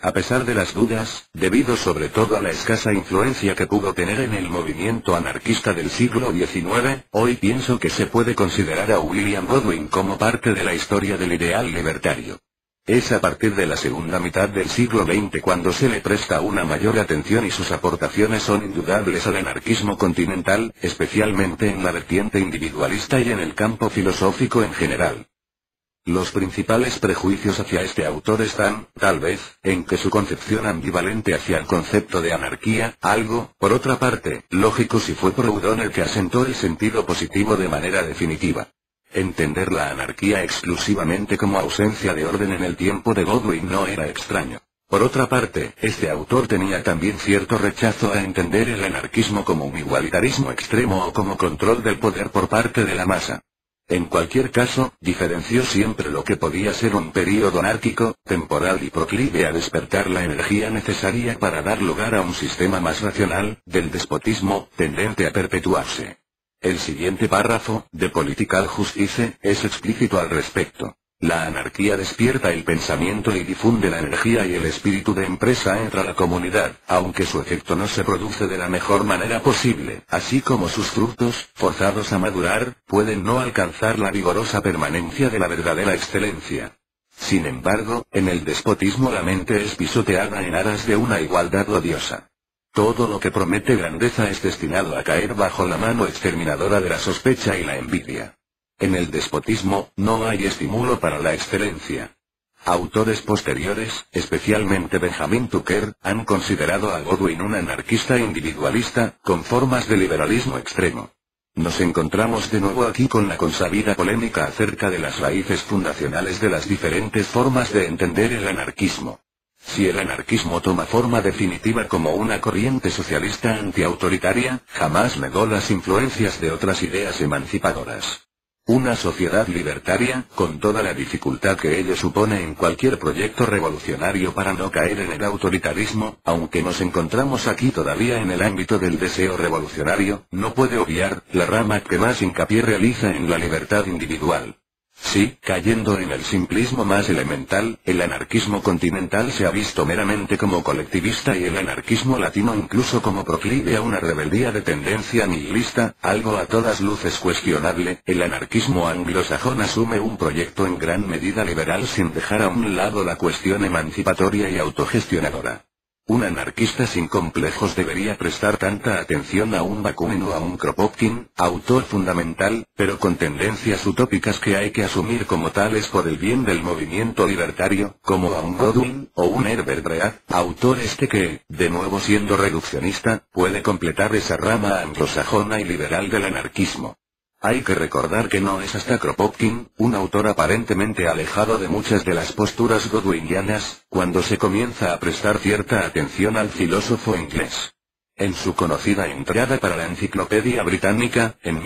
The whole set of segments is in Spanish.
A pesar de las dudas, debido sobre todo a la escasa influencia que pudo tener en el movimiento anarquista del siglo XIX, hoy pienso que se puede considerar a William Godwin como parte de la historia del ideal libertario. Es a partir de la segunda mitad del siglo XX cuando se le presta una mayor atención y sus aportaciones son indudables al anarquismo continental, especialmente en la vertiente individualista y en el campo filosófico en general. Los principales prejuicios hacia este autor están, tal vez, en que su concepción ambivalente hacia el concepto de anarquía, algo, por otra parte, lógico si fue Proudhon el que asentó el sentido positivo de manera definitiva. Entender la anarquía exclusivamente como ausencia de orden en el tiempo de Godwin no era extraño. Por otra parte, este autor tenía también cierto rechazo a entender el anarquismo como un igualitarismo extremo o como control del poder por parte de la masa. En cualquier caso, diferenció siempre lo que podía ser un período anárquico, temporal y proclive a despertar la energía necesaria para dar lugar a un sistema más racional, del despotismo, tendente a perpetuarse. El siguiente párrafo, de Political Justice, es explícito al respecto. La anarquía despierta el pensamiento y difunde la energía y el espíritu de empresa entre la comunidad, aunque su efecto no se produce de la mejor manera posible, así como sus frutos, forzados a madurar, pueden no alcanzar la vigorosa permanencia de la verdadera excelencia. Sin embargo, en el despotismo la mente es pisoteada en aras de una igualdad odiosa. Todo lo que promete grandeza es destinado a caer bajo la mano exterminadora de la sospecha y la envidia. En el despotismo, no hay estímulo para la excelencia. Autores posteriores, especialmente Benjamin Tucker, han considerado a Godwin un anarquista individualista, con formas de liberalismo extremo. Nos encontramos de nuevo aquí con la consabida polémica acerca de las raíces fundacionales de las diferentes formas de entender el anarquismo. Si el anarquismo toma forma definitiva como una corriente socialista antiautoritaria, jamás negó las influencias de otras ideas emancipadoras. Una sociedad libertaria, con toda la dificultad que ello supone en cualquier proyecto revolucionario para no caer en el autoritarismo, aunque nos encontramos aquí todavía en el ámbito del deseo revolucionario, no puede obviar la rama que más hincapié realiza en la libertad individual. Sí, cayendo en el simplismo más elemental, el anarquismo continental se ha visto meramente como colectivista y el anarquismo latino incluso como proclive a una rebeldía de tendencia nihilista, algo a todas luces cuestionable. El anarquismo anglosajón asume un proyecto en gran medida liberal sin dejar a un lado la cuestión emancipatoria y autogestionadora. Un anarquista sin complejos debería prestar tanta atención a un Bakunin o a un Kropotkin, autor fundamental, pero con tendencias utópicas que hay que asumir como tales por el bien del movimiento libertario, como a un Godwin, o un Herbert Read, autor que, de nuevo siendo reduccionista, puede completar esa rama anglosajona y liberal del anarquismo. Hay que recordar que no es hasta Kropotkin, un autor aparentemente alejado de muchas de las posturas godwinianas, cuando se comienza a prestar cierta atención al filósofo inglés. En su conocida entrada para la Enciclopedia Británica, en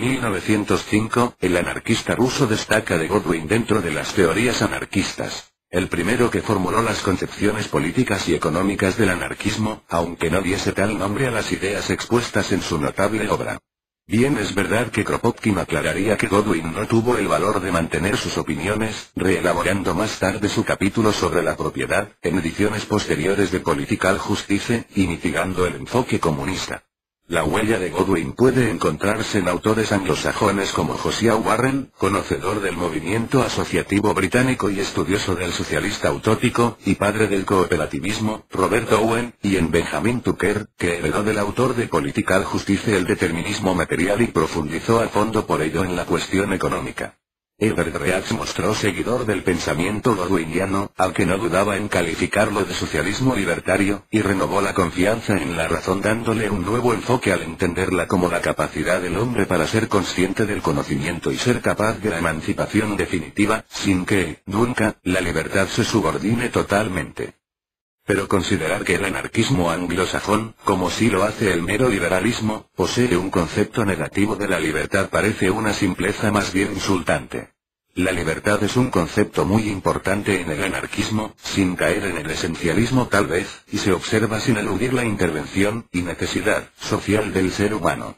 1905, el anarquista ruso destaca de Godwin dentro de las teorías anarquistas. El primero que formuló las concepciones políticas y económicas del anarquismo, aunque no diese tal nombre a las ideas expuestas en su notable obra. Bien es verdad que Kropotkin aclararía que Godwin no tuvo el valor de mantener sus opiniones, reelaborando más tarde su capítulo sobre la propiedad, en ediciones posteriores de Political Justice, y mitigando el enfoque comunista. La huella de Godwin puede encontrarse en autores anglosajones como Josiah Warren, conocedor del movimiento asociativo británico y estudioso del socialista utópico, y padre del cooperativismo, Robert Owen, y en Benjamin Tucker, que heredó del autor de Political Justice el determinismo material y profundizó a fondo por ello en la cuestión económica. Herbert Read se mostró seguidor del pensamiento godwiniano, al que no dudaba en calificarlo de socialismo libertario, y renovó la confianza en la razón dándole un nuevo enfoque al entenderla como la capacidad del hombre para ser consciente del conocimiento y ser capaz de la emancipación definitiva, sin que, nunca, la libertad se subordine totalmente. Pero considerar que el anarquismo anglosajón, como sí lo hace el mero liberalismo, posee un concepto negativo de la libertad parece una simpleza más bien insultante. La libertad es un concepto muy importante en el anarquismo, sin caer en el esencialismo tal vez, y se observa sin eludir la intervención y necesidad social del ser humano.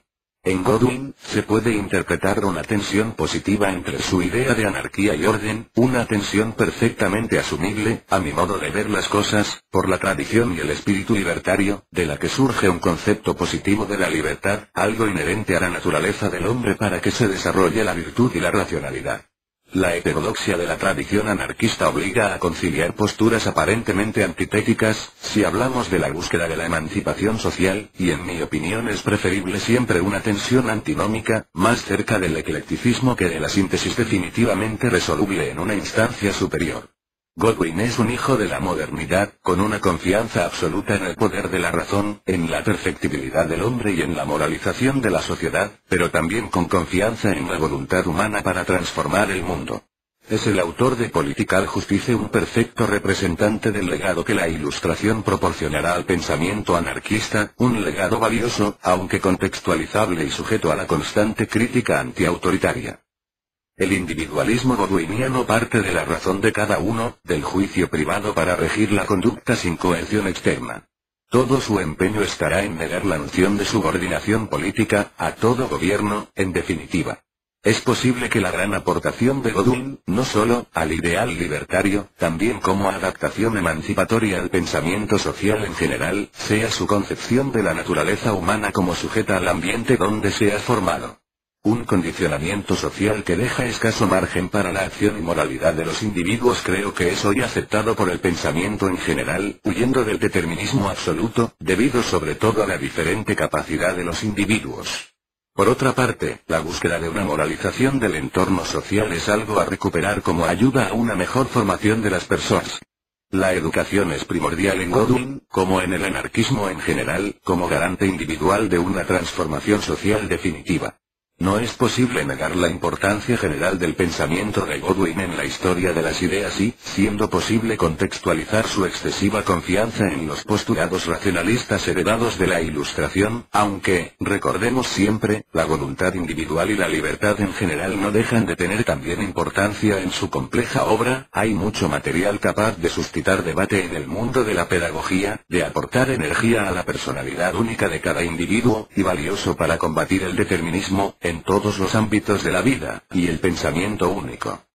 En Godwin, se puede interpretar una tensión positiva entre su idea de anarquía y orden, una tensión perfectamente asumible, a mi modo de ver las cosas, por la tradición y el espíritu libertario, de la que surge un concepto positivo de la libertad, algo inherente a la naturaleza del hombre para que se desarrolle la virtud y la racionalidad. La heterodoxia de la tradición anarquista obliga a conciliar posturas aparentemente antitéticas, si hablamos de la búsqueda de la emancipación social, y en mi opinión es preferible siempre una tensión antinómica, más cerca del eclecticismo que de la síntesis definitivamente resoluble en una instancia superior. Godwin es un hijo de la modernidad, con una confianza absoluta en el poder de la razón, en la perfectibilidad del hombre y en la moralización de la sociedad, pero también con confianza en la voluntad humana para transformar el mundo. Es el autor de Political Justice, un perfecto representante del legado que la Ilustración proporcionará al pensamiento anarquista, un legado valioso, aunque contextualizable y sujeto a la constante crítica antiautoritaria. El individualismo godwiniano parte de la razón de cada uno, del juicio privado para regir la conducta sin coerción externa. Todo su empeño estará en negar la noción de subordinación política, a todo gobierno, en definitiva. Es posible que la gran aportación de Godwin, no solo al ideal libertario, también como adaptación emancipatoria al pensamiento social en general, sea su concepción de la naturaleza humana como sujeta al ambiente donde se ha formado. Un condicionamiento social que deja escaso margen para la acción y moralidad de los individuos creo que es hoy aceptado por el pensamiento en general, huyendo del determinismo absoluto, debido sobre todo a la diferente capacidad de los individuos. Por otra parte, la búsqueda de una moralización del entorno social es algo a recuperar como ayuda a una mejor formación de las personas. La educación es primordial en Godwin, como en el anarquismo en general, como garante individual de una transformación social definitiva. No es posible negar la importancia general del pensamiento de Godwin en la historia de las ideas y, siendo posible contextualizar su excesiva confianza en los postulados racionalistas heredados de la Ilustración, aunque, recordemos siempre, la voluntad individual y la libertad en general no dejan de tener también importancia en su compleja obra, hay mucho material capaz de suscitar debate en el mundo de la pedagogía, de aportar energía a la personalidad única de cada individuo, y valioso para combatir el determinismo, en todos los ámbitos de la vida, y el pensamiento único.